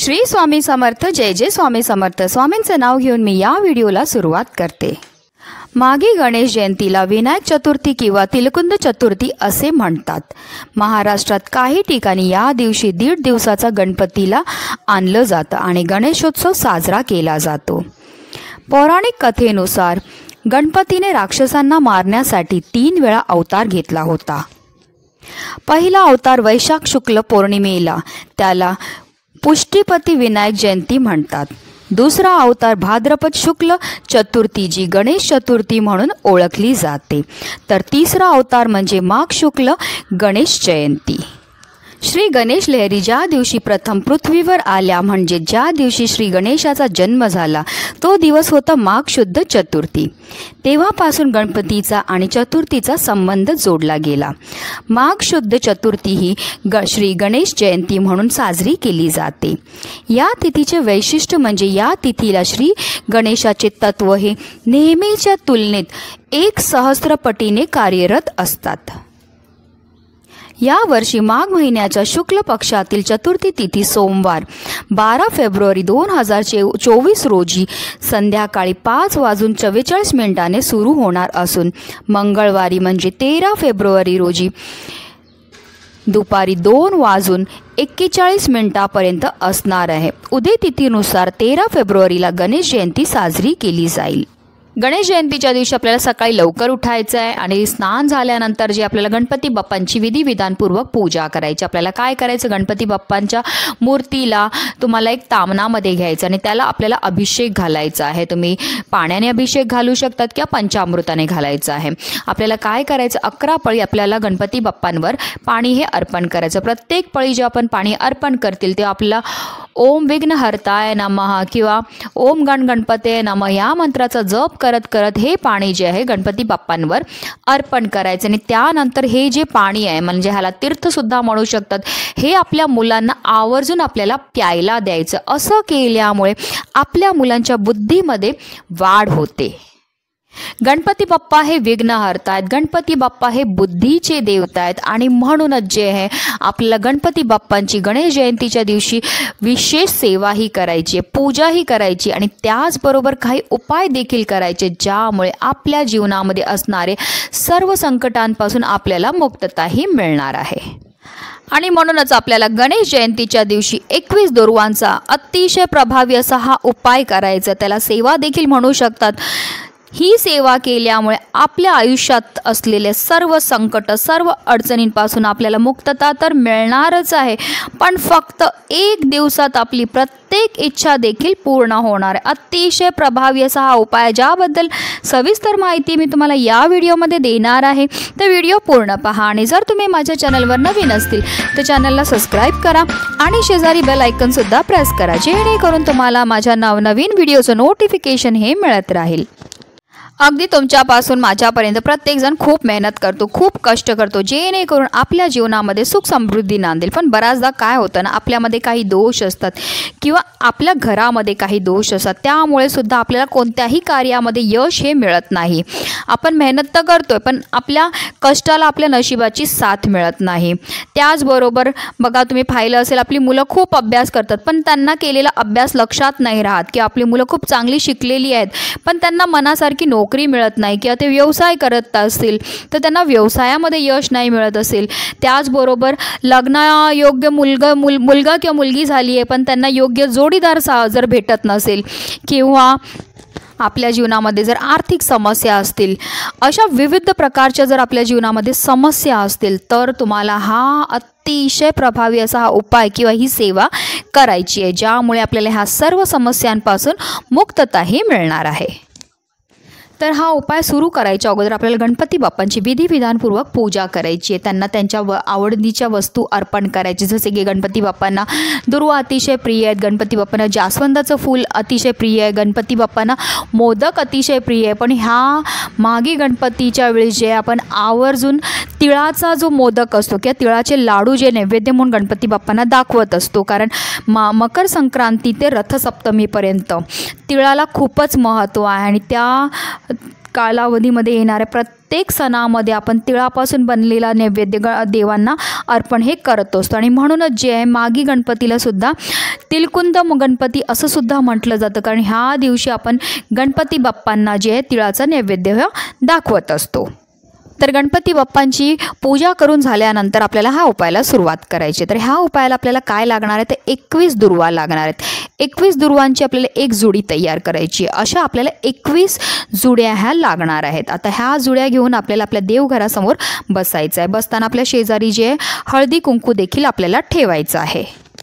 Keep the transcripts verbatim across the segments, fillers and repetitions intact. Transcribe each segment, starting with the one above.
श्री स्वामी समर्थ. जय जय स्वामी समर्थ. स्वामींचं नाव घेऊन मी या व्हिडिओला सुरुवात करते. मागी गणेश जयंतीला विनायक चतुर्थी किंवा तिलकुंद चतुर्थी असे म्हणतात. महाराष्ट्रात काही ठिकाणी या दिवशी दीड दिवसाचा गणपतीला आणलं जातं आणि गणेशोत्सव साजरा केला जातो. पौराणिक कथेनुसार गणपतीने राक्षसांना मारण्यासाठी तीन वेळा अवतार घेतला होता. पहिला अवतार वैशाख शुक्ल पौर्णिमेला, त्याला पुष्टीपती विनायक जयंती म्हणतात. दुसरा अवतार भाद्रपद शुक्ल चतुर्थी जी गणेश चतुर्थी म्हणून ओळखली जाते. तर तिसरा अवतार म्हणजे माघ शुक्ल गणेश जयंती. श्री गणेश लहरी ज्या दिवशी प्रथम पृथ्वीवर आल्या म्हणजे ज्या दिवशी श्री गणेशाचा जन्म झाला तो दिवस होता माघ शुद्ध चतुर्थी. तेव्हापासून गणपतीचा आणि चतुर्थीचा संबंध जोडला गेला. माघ शुद्ध चतुर्थी ही ग श्री गणेश जयंती म्हणून साजरी केली जाते. या तिथीचे वैशिष्ट्य म्हणजे या तिथीला श्री गणेशाचे तत्व हे नेहमीच्या तुलनेत एक सहस्त्रपटीने कार्यरत असतात. या वर्षी माघ महिन्याच्या शुक्ल पक्षातील चतुर्थी तिथी सोमवार बारा फेब्रुवारी दोन हजार चोवीस रोजी संध्याकाळी पाच वाजून चव्वेचाळीस मिनिटाने सुरू होणार असून मंगळवारी म्हणजे तेरा फेब्रुवारी रोजी दुपारी दोन वाजून एक्केचाळीस मिनिटापर्यंत असणार आहे. उदय तिथीनुसार तेरा फेब्रुवारीला गणेश जयंती साजरी केली जाईल. गणेश जयंतीच्या दिवशी आपल्याला सकाळी लवकर उठायचं आहे आणि स्नान झाल्यानंतर जे आपल्याला गणपती बाप्पांची विधिविधानपूर्वक पूजा करायची. आपल्याला काय करायचं, गणपती बाप्पांच्या मूर्तीला तुम्हाला एक तामणामध्ये घ्यायचं आणि त्याला आपल्याला अभिषेक घालायचा आहे. तुम्ही पाण्याने अभिषेक घालू शकतात किंवा पंचामृताने घालायचं आहे. आपल्याला काय करायचं, अकरा पळी आपल्याला गणपती बाप्पांवर पाणी हे अर्पण करायचं. प्रत्येक पळी जे आपण पाणी अर्पण करतील ते आपल्याला ओम विघ्नहर्ताय नमः किंवा ओम गण गणपते नमः या मंत्राचा जप करत करत हे पाणी जे आहे गणपती बाप्पांवर अर्पण करायचं. आणि त्यानंतर हे जे पाणी आहे म्हणजे ह्याला तीर्थसुद्धा म्हणू शकतात, हे आपल्या मुलांना आवर्जून आपल्याला प्यायला द्यायचं. असं केल्यामुळे आपल्या मुलांच्या बुद्धीमध्ये वाढ होते. गणपती बाप्पा हे विघ्नहर्ता आहेत. गणपती बाप्पा हे बुद्धीचे देवता आहेत आणि म्हणूनच जे आहे आपल्याला गणपती बाप्पांची गणेश जयंतीच्या दिवशी विशेष सेवाही करायची, पूजाही करायची आणि त्याचबरोबर काही उपाय देखील करायचे ज्यामुळे आपल्या जीवनामध्ये असणारे सर्व संकटांपासून आपल्याला मुक्तताही मिळणार आहे. आणि म्हणूनच आपल्याला गणेश जयंतीच्या दिवशी एकवीस दुर्वांचा अतिशय प्रभावी असा हा उपाय करायचा, त्याला सेवा देखील म्हणू शकतात. ही सेवा केल्यामुळे आपल्या आयुष्यात असलेले सर्व संकट, सर्व अडचणींपासून आपल्याला मुक्तता तर मिळणारच आहे, पण फक्त एक दिवसात आपली प्रत्येक इच्छा देखील पूर्ण होणार आहे. अतिशय प्रभावी असा हा उपाय, ज्याबद्दल सविस्तर माहिती मी तुम्हाला या व्हिडिओमध्ये देणार आहे. तर व्हिडिओ पूर्ण पहा आणि जर तुम्ही माझ्या चॅनलवर नवीन असतील तर चॅनलला सबस्क्राईब करा आणि शेजारी बेल आयकॉनसुद्धा प्रेस करा, जेणेकरून तुम्हाला माझ्या नवनवीन व्हिडिओचं नोटिफिकेशन हे मिळत राहील. अगदी तुमच्यापासून माझ्यापर्यंत प्रत्येकजण खूप मेहनत करतो, खूप कष्ट करतो, जेणेकरून आपल्या जीवनामध्ये सुख समृद्धी नांदेल. पण बऱ्याचदा काय होतं ना, आपल्यामध्ये काही दोष असतात किंवा आपल्या घरामध्ये काही दोष असतात, त्यामुळे सुद्धा आपल्याला कोणत्याही कार्यामध्ये यश हे मिळत नाही. आपण मेहनत तर करतोय पण आपल्या कष्टाला आपल्या नशिबाची साथ मिळत नाही. त्याचबरोबर बघा, तुम्ही पाहिलं असेल आपली मुलं खूप अभ्यास करतात पण त्यांना केलेला अभ्यास लक्षात नाही राहत, की आपली मुलं खूप चांगली शिकलेली आहेत पण त्यांना मनासारखी नोकरी नोकरी मिळत नाही किंवा ते व्यवसाय करत असतील तर त्यांना व्यवसायामध्ये यश नाही मिळत असेल. त्याचबरोबर लग्नायोग्य मुलगा मुल मुलगा किंवा मुलगी झाली आहे पण त्यांना योग्य जोडीदार सा जर भेटत नसेल किंवा आपल्या जीवनामध्ये जर आर्थिक समस्या असतील, अशा विविध प्रकारच्या जर आपल्या जीवनामध्ये समस्या असतील तर तुम्हाला हा अतिशय प्रभावी असा हा उपाय किंवा ही सेवा करायची आहे, ज्यामुळे आपल्याला ह्या सर्व समस्यांपासून मुक्तताही मिळणार आहे. तर हा उपाय सुरू करायच्या अगोदर आपल्याला गणपती बाप्पांची विधिविधानपूर्वक पूजा करायची आहे. त्यांना त्यांच्या व आवडीच्या वस्तू अर्पण करायची, जसे की गणपती बाप्पांना दुर्वा अतिशय प्रिय आहेत, गणपती बाप्पांना जास्वंदाचं फूल अतिशय प्रिय आहे, गणपती बाप्पांना मोदक अतिशय प्रिय आहे. पण ह्या मागी गणपतीच्या वेळी जे आपण आवर्जून तिळाचा जो मोदक असतो किंवा तिळाचे लाडू जे नैवेद्य म्हणून गणपती बाप्पांना दाखवत असतो, कारण मा मकर संक्रांती ते रथसप्तमीपर्यंत तिळाला खूपच महत्त्व आहे आणि त्या कालावधीमध्ये येणाऱ्या प्रत्येक सणामध्ये आपण तिळापासून बनलेला नैवेद्य ग देवांना अर्पण हे करत असतो. आणि म्हणूनच जे आहे मागी गणपतीला सुद्धा तिलकुंद गणपती असं सुद्धा म्हटलं जातं, कारण ह्या दिवशी आपण गणपती बाप्पांना जे आहे तिळाचा नैवेद्य दाखवत असतो. तर गणपती बाप्पांची पूजा करून झाल्यानंतर आपल्याला हा उपायाला सुरुवात करायची. तर ह्या उपायाला आपल्याला काय लागणार आहे, तर एकवीस दुर्वा लागणार आहेत. एकवीस दुर्वांची आपल्याला एक जुडी तयार करायची. अशा आपल्याला एकवीस जुड्या ह्या लागणार आहेत. आता ह्या जुड्या घेऊन आपल्याला आपल्या देवघरासमोर बसायचं आहे. बसताना आपल्या शेजारी जे हळदी कुंकू देखील आपल्याला ठेवायचं आहे.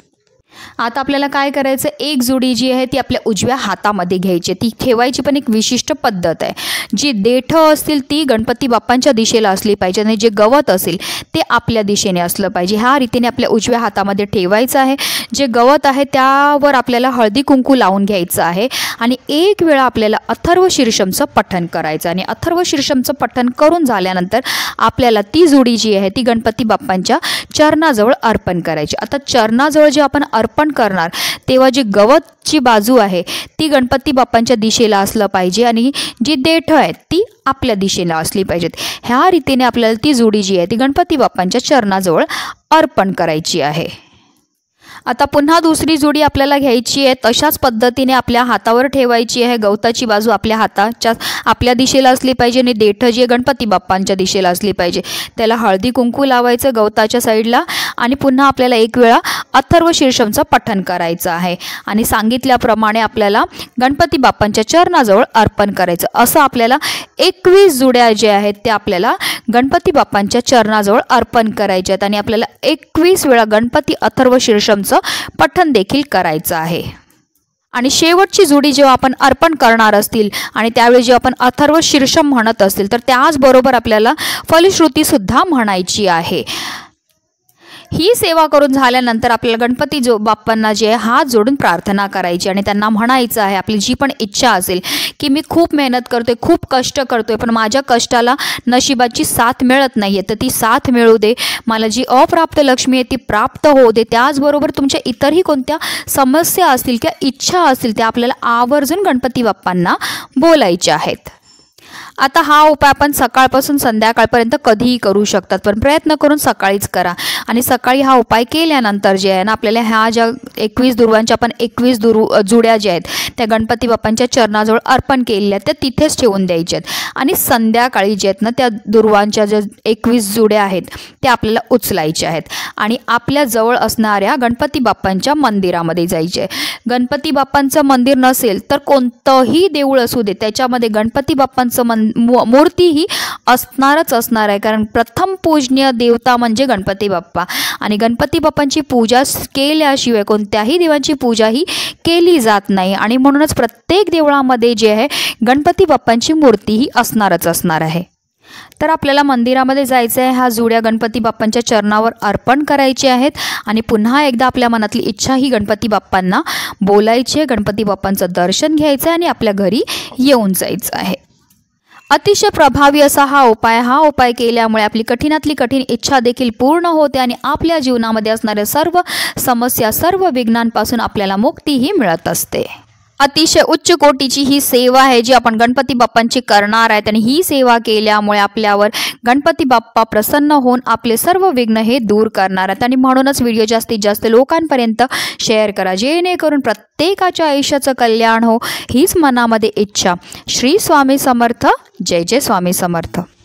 आता आपल्याला काय करायचं, एक जुडी जी आहे ती आपल्या उजव्या हातामध्ये घ्यायची. ती ठेवायची पण एक विशिष्ट पद्धत आहे. जी देठं असतील ती गणपती बाप्पांच्या दिशेला असली पाहिजे आणि जे गवत असेल ते आपल्या दिशेने असलं पाहिजे. ह्या रीतीने आपल्या उजव्या हातामध्ये ठेवायचं आहे. जे गवत आहे त्यावर आपल्याला हळदी कुंकू लावून घ्यायचं आहे आणि एक वेळा आपल्याला अथर्व शीर्षमचं पठण करायचं. आणि अथर्व शीर्षमचं पठण करून झाल्यानंतर आपल्याला ती जुडी जी आहे ती गणपती बाप्पांच्या चरणाजवळ अर्पण करायची. आता चरणाजवळ जे आपण अर्पण करणार तेव्हा जी गवतची बाजू आहे ती गणपती बाप्पांच्या दिशेला असलं पाहिजे आणि जी देठ आहेत ती आपल्या दिशेला असली पाहिजेत. ह्या रीतीने आपल्याला ती जोडी जी आहे ती गणपती बाप्पांच्या चरणाजवळ अर्पण करायची आहे. आता पुन्हा दुसरी जोडी आपल्याला घ्यायची आहे. तशाच पद्धतीने आपल्या हातावर ठेवायची आहे. गवताची बाजू आपल्या हाताच्या आपल्या दिशेला असली पाहिजे आणि देठं जी गणपती बाप्पांच्या दिशेला असली पाहिजे. त्याला हळदी कुंकू लावायचं गवताच्या साईडला आणि पुन्हा आपल्याला एक वेळा अथर्व शीर्षमचं पठण करायचं आहे आणि सांगितल्याप्रमाणे आपल्याला गणपती बाप्पांच्या चरणाजवळ अर्पण करायचं. असं आपल्याला एकवीस जुड्या ज्या आहेत त्या आपल्याला गणपती बाप्पांच्या चरणाजवळ अर्पण करायच्या आहेत आणि आपल्याला एकवीस वेळा गणपती अथर्व शीर्षमचं पठण देखील करायचं आहे. आणि शेवटची जोडी जेव्हा आपण अर्पण करणार असतील आणि त्यावेळी जेव्हा आपण अथर्व शीर्षम म्हणत असतील तर त्याचबरोबर आपल्याला फलश्रुती सुद्धा म्हणायची आहे. ही सेवा करून झाल्यानंतर आपल्याला गणपती जो बाप्पांना जे हात जोडून प्रार्थना करायची आणि त्यांना म्हणायचं आहे आपली जी पण इच्छा असेल की मी खूप मेहनत करतोय, खूप कष्ट करतोय, पण माझ्या कष्टाला नशिबाची साथ मिळत नाही आहे, तर ती साथ मिळू दे. मला जी अप्राप्त लक्ष्मी आहे ती प्राप्त होऊ दे. त्याचबरोबर तुमच्या इतरही कोणत्या समस्या असतील किंवा इच्छा असतील त्या आपल्याला आवर्जून गणपती बाप्पांना बोलायच्या आहेत. आता हा उपाय आपण सकाळपासून संध्याकाळपर्यंत कधीही करू शकतात, पण प्रयत्न करून सकाळीच करा. आणि सकाळी हा उपाय केल्यानंतर जे आहे ना आपल्याला ह्या ज्या एकवीस दुर्वांच्या आपण एकवीस दुर् जुड्या ज्या आहेत त्या गणपती बाप्पांच्या चरणाजवळ अर्पण केलेल्या त्या तिथेच ठेवून द्यायच्या आहेत. आणि संध्याकाळी जे आहेत ना त्या दुर्वांच्या ज्या एकवीस जुड्या आहेत त्या आपल्याला उचलायच्या आहेत आणि आपल्या जवळ असणाऱ्या गणपती बाप्पांच्या मंदिरामध्ये जायचे आहे. गणपती बाप्पांचं मंदिर नसेल तर कोणतंही देऊळ असू दे त्याच्यामध्ये गणपती बाप्पांचं मन मूर्ती ही असणारच असणार आहे, कारण प्रथम पूजनीय देवता म्हणजे गणपती बाप्पा आणि गणपती बाप्पांची पूजा केल्याशिवाय कोणत्याही देवांची पूजा ही केली जात नाही. आणि म्हणूनच प्रत्येक देवळामध्ये जे आहे गणपती बाप्पांची मूर्ती ही असणारच असणार आहे. तर आपल्याला मंदिरामध्ये जायचं आहे. ह्या जुड्या गणपती बाप्पांच्या चरणावर अर्पण करायचे आहेत आणि पुन्हा एकदा आपल्या मनातली इच्छा ही गणपती बाप्पांना बोलायची आहे. गणपती बाप्पांचं दर्शन घ्यायचं आहे आणि आपल्या घरी येऊन जायचं आहे. अतिशय प्रभावी असा हा उपाय. हा उपाय केल्यामुळे आपली कठीणातली कठीण इच्छा देखील पूर्ण होते आणि आपल्या जीवनामध्ये असणाऱ्या सर्व समस्या सर्व विघ्नांपासून आपल्याला मुक्तीही मिळत असते. अतिशय उच्च कोटीची ही सेवा आहे जी आपण गणपती बाप्पांची करणार आहेत आणि ही सेवा केल्यामुळे आपल्यावर गणपती बाप्पा प्रसन्न होऊन आपले सर्व विघ्न हे दूर करणार आहेत. आणि म्हणूनच व्हिडिओ जास्तीत जास्त लोकांपर्यंत शेअर करा जेणेकरून प्रत्येकाच्या आयुष्याचं कल्याण हो हीच मनामध्ये इच्छा. श्री स्वामी समर्थ. जय जय स्वामी समर्थ.